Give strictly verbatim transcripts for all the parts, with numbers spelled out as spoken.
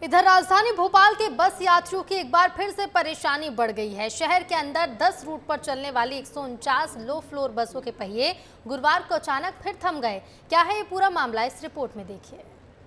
इधर राजधानी भोपाल के बस यात्रियों की एक बार फिर से परेशानी बढ़ गई है। शहर के अंदर दस रूट पर चलने वाली एक सौ उनचास लो फ्लोर बसों के पहिए गुरुवार को अचानक फिर थम गए। क्या है ये पूरा मामला, इस रिपोर्ट में देखिए।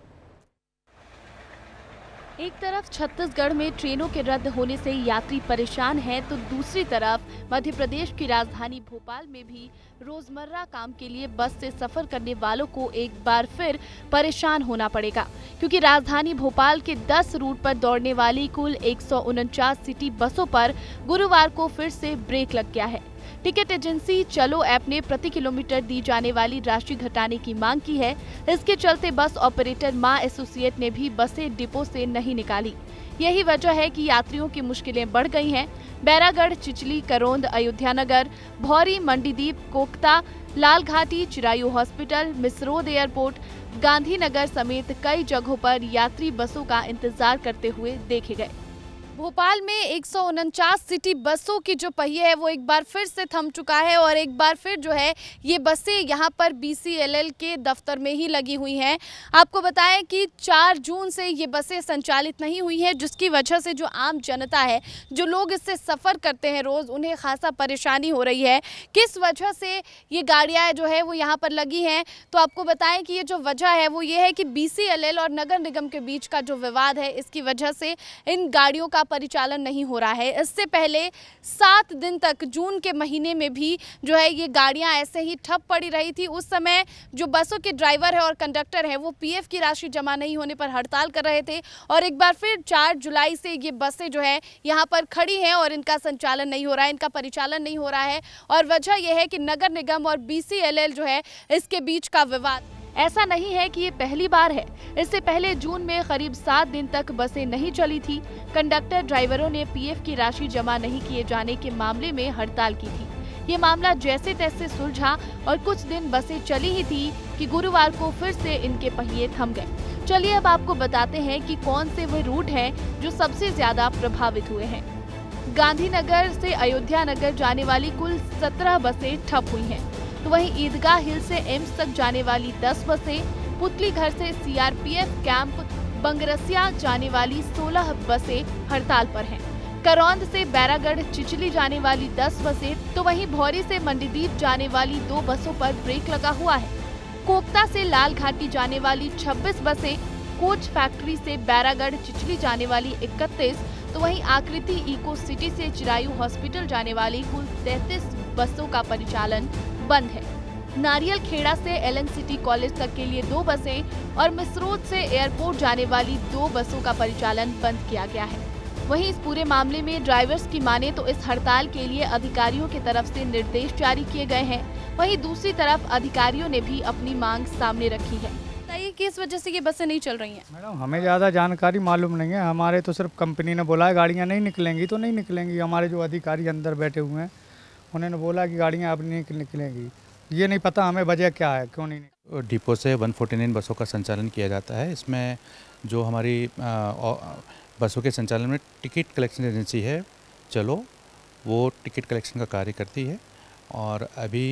एक तरफ छत्तीसगढ़ में ट्रेनों के रद्द होने से यात्री परेशान हैं, तो दूसरी तरफ मध्य प्रदेश की राजधानी भोपाल में भी रोजमर्रा काम के लिए बस से सफर करने वालों को एक बार फिर परेशान होना पड़ेगा, क्योंकि राजधानी भोपाल के दस रूट पर दौड़ने वाली कुल एक सौ उनचास सिटी बसों पर गुरुवार को फिर से ब्रेक लग गया है। टिकट एजेंसी चलो ऐप ने प्रति किलोमीटर दी जाने वाली राशि घटाने की मांग की है। इसके चलते बस ऑपरेटर मां एसोसिएट ने भी बसें डिपो से नहीं निकाली। यही वजह है कि यात्रियों की मुश्किलें बढ़ गई हैं। बैरागढ़, चिचली, करोंद, अयोध्या नगर, भौरी, मंडीदीप, कोकता, लालघाटी, चिरायू हॉस्पिटल, मिसरोद एयरपोर्ट, गांधीनगर समेत कई जगहों पर यात्री बसों का इंतजार करते हुए देखे गए। भोपाल में एक सौ उनचास सिटी बसों की जो पहिए है वो एक बार फिर से थम चुका है और एक बार फिर जो है ये बसें यहाँ पर बी सी एल एल के दफ्तर में ही लगी हुई हैं। आपको बताएं कि चार जून से ये बसें संचालित नहीं हुई हैं, जिसकी वजह से जो आम जनता है, जो लोग इससे सफ़र करते हैं रोज़, उन्हें खासा परेशानी हो रही है। किस वजह से ये गाड़ियाँ जो है वो यहाँ पर लगी हैं, तो आपको बताएं कि ये जो वजह है वो ये है कि बी सी एल एल और नगर निगम के बीच का जो विवाद है, इसकी वजह से इन गाड़ियों का परिचालन नहीं हो रहा है। इससे पहले सात दिन तक जून के महीने में भी जो है ये गाड़ियां ऐसे ही ठप पड़ी रही थी। उस समय जो बसों के ड्राइवर है और कंडक्टर है वो पी एफ की राशि जमा नहीं होने पर हड़ताल कर रहे थे और एक बार फिर चार जुलाई से ये बसें जो है यहाँ पर खड़ी हैं और इनका संचालन नहीं हो रहा है, इनका परिचालन नहीं हो रहा है। और वजह यह है कि नगर निगम और बी सी एल एल जो है इसके बीच का विवाद। ऐसा नहीं है कि ये पहली बार है। इससे पहले जून में करीब सात दिन तक बसें नहीं चली थी। कंडक्टर ड्राइवरों ने पी एफ की राशि जमा नहीं किए जाने के मामले में हड़ताल की थी। ये मामला जैसे तैसे सुलझा और कुछ दिन बसें चली ही थी कि गुरुवार को फिर से इनके पहिए थम गए। चलिए अब आपको बताते हैं कि कौन से वे रूट हैं जो सबसे ज्यादा प्रभावित हुए हैं। गांधीनगर से अयोध्या नगर जाने वाली कुल सत्रह बसें ठप हुई हैं। तो वहीं ईदगाह हिल से एम्स तक जाने वाली दस बसें, पुतली घर से C R P F camp Bangrasia जाने वाली सोलह बसें हड़ताल पर हैं। करौंद से बैरागढ़, चिचली जाने वाली दस बसें, तो वहीं भौरी से मंडीदीप जाने वाली दो बसों पर ब्रेक लगा हुआ है। कोकता से लालघाटी जाने वाली छब्बीस बसें, कोच फैक्ट्री से बैरागढ़, चिचली जाने वाली इकतीस, तो वहीं आकृति इको सिटी से चिरायू हॉस्पिटल जाने वाली कुल तैंतीस बसों का परिचालन बंद है। नारियल खेड़ा से एल एन सिटी कॉलेज तक के लिए दो बसें और मिसरोद से एयरपोर्ट जाने वाली दो बसों का परिचालन बंद किया गया है। वहीं इस पूरे मामले में ड्राइवर्स की माने तो इस हड़ताल के लिए अधिकारियों की तरफ से निर्देश जारी किए गए हैं। वहीं दूसरी तरफ अधिकारियों ने भी अपनी मांग सामने रखी है। बताइए किस वजह से ये बसें नहीं चल रही हैं? मैडम, हमें ज़्यादा जानकारी मालूम नहीं है। हमारे तो सिर्फ कंपनी ने बोला है गाड़ियाँ नहीं निकलेंगी तो नहीं निकलेंगी। हमारे जो अधिकारी अंदर बैठे हुए हैं उन्होंने बोला कि गाड़ियाँ अब नहीं निकलेंगी। ये नहीं पता हमें वजह क्या है, क्यों नहीं। डिपो से एक सौ उनचास बसों का संचालन किया जाता है। इसमें जो हमारी आ, बसों के संचालन में टिकट कलेक्शन एजेंसी है चलो, वो टिकट कलेक्शन का कार्य करती है और अभी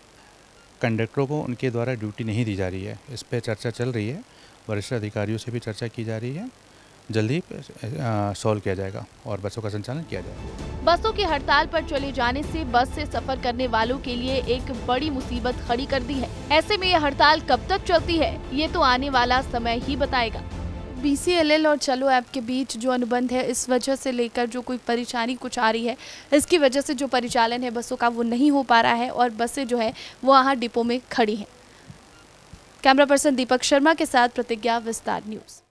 कंडक्टरों को उनके द्वारा ड्यूटी नहीं दी जा रही है। इस पर चर्चा चल रही है, वरिष्ठ अधिकारियों से भी चर्चा की जा रही है। जल्दी सॉल्व किया जाएगा और बसों का संचालन किया जाएगा। बसों की हड़ताल पर चले जाने से बस से सफर करने वालों के लिए एक बड़ी मुसीबत खड़ी कर दी है। ऐसे में यह हड़ताल कब तक चलती है, ये तो आने वाला समय ही बताएगा। बी सी एल एल और चलो ऐप के बीच जो अनुबंध है, इस वजह से लेकर जो कोई परेशानी कुछ आ रही है, इसकी वजह से जो परिचालन है बसों का वो नहीं हो पा रहा है और बसें जो है वो वहाँ डिपो में खड़ी हैं। कैमरा पर्सन दीपक शर्मा के साथ प्रतिज्ञा, विस्तार न्यूज़।